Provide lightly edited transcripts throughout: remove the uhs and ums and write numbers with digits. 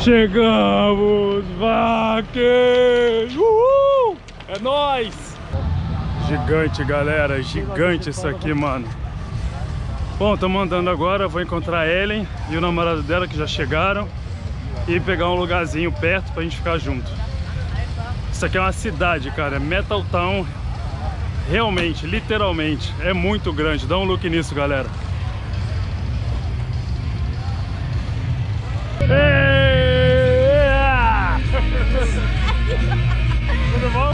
Chegamos, Wacken! Uhul! É nóis! Gigante, galera, gigante isso aqui, mano. Bom, estamos andando agora, vou encontrar a Ellen e o namorado dela que já chegaram e pegar um lugarzinho perto pra gente ficar junto. Isso aqui é uma cidade, cara, é Metal Town, realmente, literalmente, é muito grande. Dá um look nisso, galera. Tudo bom?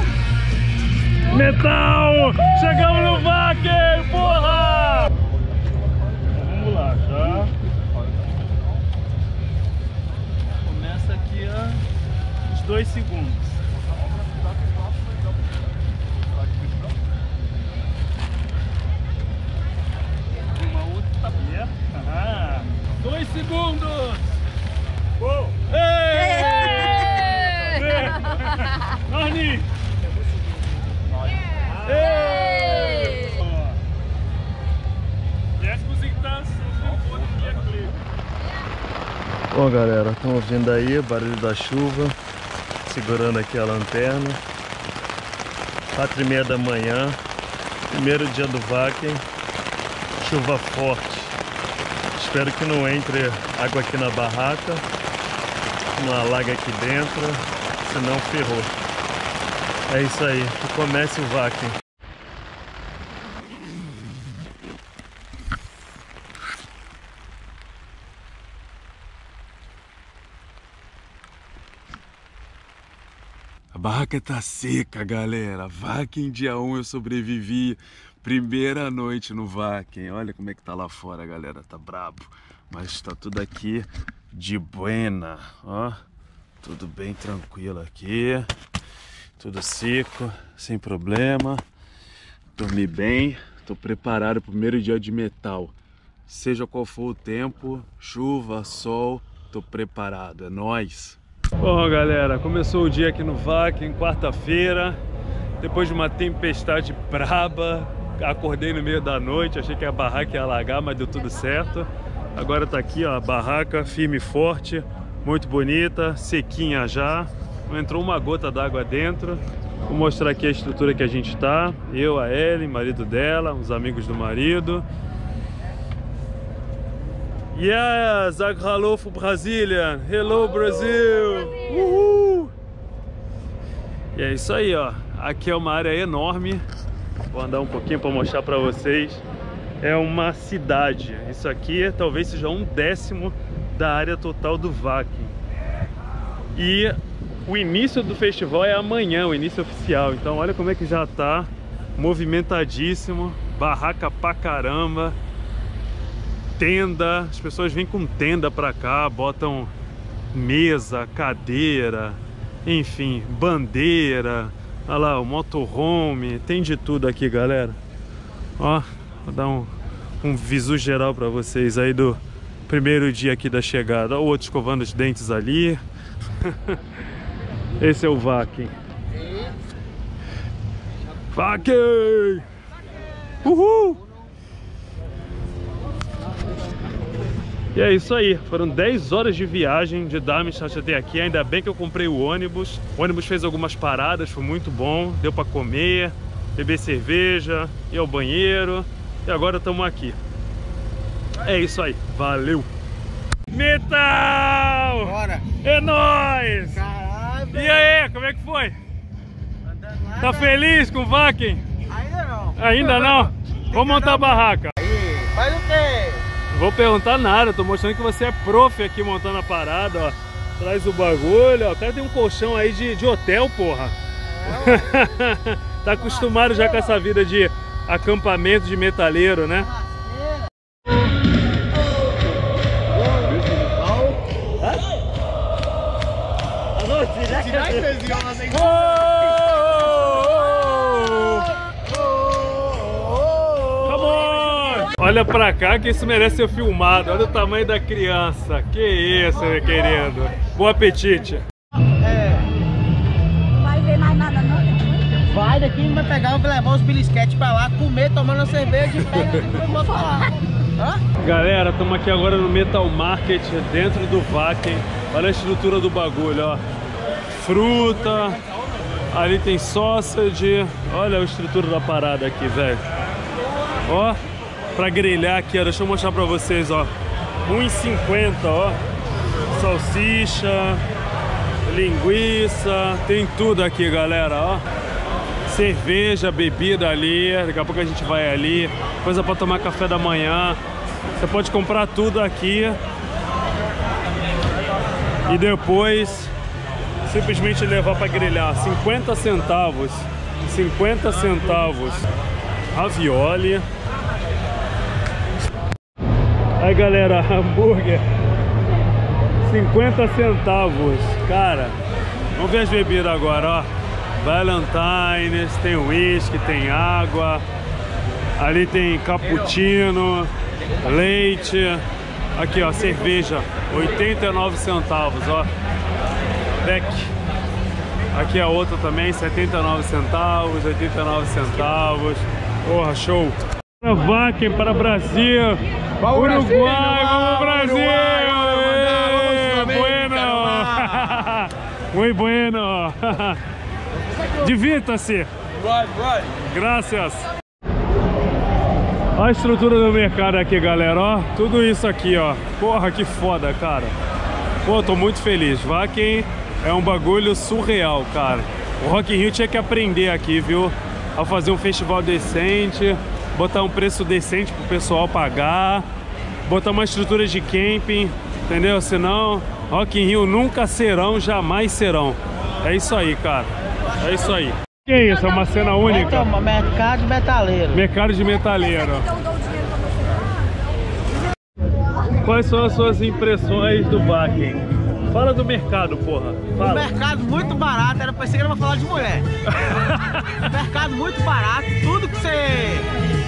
Metal! Chegamos no Wacken, porra! Vamos lá, tá? Começa aqui uns 2 segundos. Uma outra aberta. 2 segundos! Uou! Ei! Arnie! Bom, galera, estamos vendo aí o barulho da chuva, segurando aqui a lanterna. 4h30 da manhã, primeiro dia do Wacken, chuva forte. Espero que não entre água aqui na barraca, não alague aqui dentro, senão ferrou. É isso aí, que comece o Wacken. A barraca tá seca, galera. Wacken dia 1 eu sobrevivi. Primeira noite no Wacken. Olha como é que tá lá fora, galera. Tá brabo. Mas tá tudo aqui de buena. Ó, tudo bem tranquilo aqui. Tudo seco, sem problema. Dormi bem. Tô preparado pro primeiro dia de metal. Seja qual for o tempo, chuva, sol, tô preparado. É nóis. Bom, galera, começou o dia aqui no Wacken, quarta-feira. Depois de uma tempestade braba, acordei no meio da noite, achei que a barraca ia alagar, mas deu tudo certo. Agora tá aqui, ó, a barraca firme e forte, muito bonita, sequinha já. Não entrou uma gota d'água dentro. Vou mostrar aqui a estrutura que a gente tá. Eu, a Ellen, marido dela, uns amigos do marido. Yeah, sag hallo for Brazilian. Hello, Brasil. Uhul. E é isso aí, ó. Aqui é uma área enorme. Vou andar um pouquinho para mostrar para vocês. É uma cidade. Isso aqui talvez seja 1/10 da área total do Wacken. E o início do festival é amanhã, o início oficial. Então olha como é que já tá movimentadíssimo. Barraca pra caramba. Tenda, as pessoas vêm com tenda pra cá, botam mesa, cadeira, enfim, bandeira, olha lá, o motorhome, tem de tudo aqui, galera. Ó, vou dar um visu geral pra vocês aí do primeiro dia aqui da chegada. Ó, o outro escovando os dentes ali. Esse é o Wacken. Wacken! Uhul! E é isso aí, foram 10 horas de viagem de Darmstadt até aqui. Ainda bem que eu comprei o ônibus. O ônibus fez algumas paradas, foi muito bom. Deu pra comer, beber cerveja, ir ao banheiro. E agora estamos aqui. É isso aí, valeu! Metal! Bora! É nóis! Caralho! E aí, como é que foi? Lá, Tá feliz com o Wacken? Ainda não. Ainda não? Vamos montar a barraca. Aí, faz o quê? Não vou perguntar nada, tô mostrando que você é prof aqui montando a parada, ó. Traz o bagulho, ó. O cara tem um colchão aí de hotel, porra. Tá acostumado já com essa vida de acampamento de metaleiro, né? Olha pra cá que isso merece ser filmado. Olha o tamanho da criança. Que isso, meu querido. Bom apetite. Não vai ver mais nada não? Vai daqui, vai pegar, vai levar os belisquetes pra lá, comer, tomando a cerveja e pega e vai botar lá. Galera, estamos aqui agora no Metal Market, dentro do Wacken. Olha a estrutura do bagulho, ó. Fruta, ali tem sausage. Olha a estrutura da parada aqui, velho. Ó, pra grelhar aqui, ó. Deixa eu mostrar pra vocês, ó. R$1,50, ó. Salsicha, linguiça, tem tudo aqui, galera, ó. Cerveja, bebida ali. Daqui a pouco a gente vai ali. Coisa pra tomar café da manhã. Você pode comprar tudo aqui e depois simplesmente levar para grelhar. 50 centavos. 50 centavos. Ravioli. Aí, galera, hambúrguer. 50 centavos. Cara, vamos ver as bebidas agora, ó. Valentine's, tem whisky, tem água. Ali tem cappuccino, leite. Aqui, ó, cerveja, 89 centavos, ó. Beck. Aqui a outra também, 79 centavos, 89 centavos. Porra, show. Wacken para Brasil. Uruguai, vamos Brasil! Bueno! Muy bueno! Divirta-se! Graças! Olha a estrutura do mercado aqui, galera, ó. Tudo isso aqui, ó. Porra, que foda, cara. Pô, tô muito feliz. Wacken é um bagulho surreal, cara. O Rock in Rio tinha que aprender aqui, viu? A fazer um festival decente, botar um preço decente pro pessoal pagar, botar uma estrutura de camping, entendeu? Senão, Rock in Rio nunca serão, jamais serão. É isso aí, cara. É isso aí. Que é isso? É uma cena única? Mercado de metaleiro. Mercado de metaleiro. Quais são as suas impressões do Wacken? Fala do mercado, porra. Fala. Mercado muito barato, era pensei que era pra falar de mulher. Mercado muito barato, tudo que você...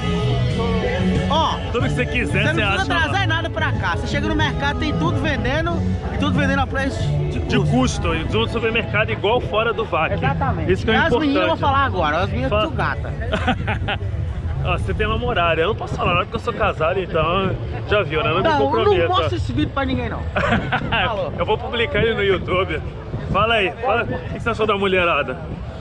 Ó, tudo que você quiser, você não precisa trazer nada pra cá. Você chega no mercado, tem tudo vendendo, e tudo vendendo a preço de custo. E do supermercado igual fora do Wacken. Exatamente. Isso que é importante. importante. As meninas eu vou falar agora, as meninas são gata. Ó, você tem namorada, eu não posso falar nada porque eu sou casado, então já viu, né? Não me comprometa. Eu não mostro esse vídeo pra ninguém, não. Eu vou publicar ele no YouTube. Fala aí, fala. O que você achou da mulherada?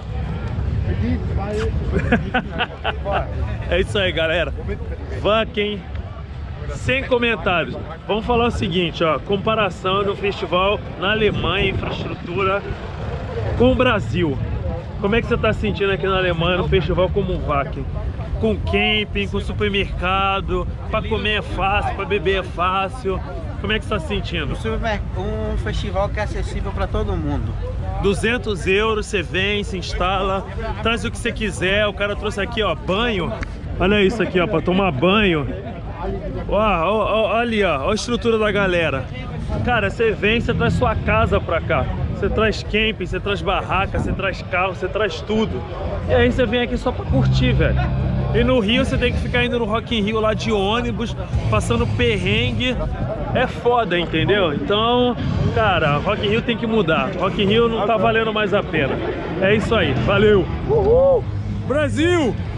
É isso aí, galera. Wacken, sem comentários. Vamos falar o seguinte, ó. Comparação do festival na Alemanha, infraestrutura, com o Brasil. Como é que você está sentindo aqui na Alemanha, no festival como o Wacken? Com camping, com supermercado, para comer é fácil, para beber é fácil. Como é que você está se sentindo? Um festival que é acessível para todo mundo. 200 euros, você vem, se instala, traz o que você quiser. O cara trouxe aqui, ó, banho. Olha isso aqui, ó, para tomar banho. Ó, ali, ó, a estrutura da galera. Cara, você vem, você traz sua casa pra cá. Você traz camping, você traz barraca, você traz carro, você traz tudo. E aí você vem aqui só pra curtir, velho. E no Rio você tem que ficar indo no Rock in Rio lá de ônibus, passando perrengue. É foda, entendeu? Então, cara, Rock in Rio tem que mudar. Rock in Rio não tá valendo mais a pena. É isso aí, valeu! Uhul! Brasil!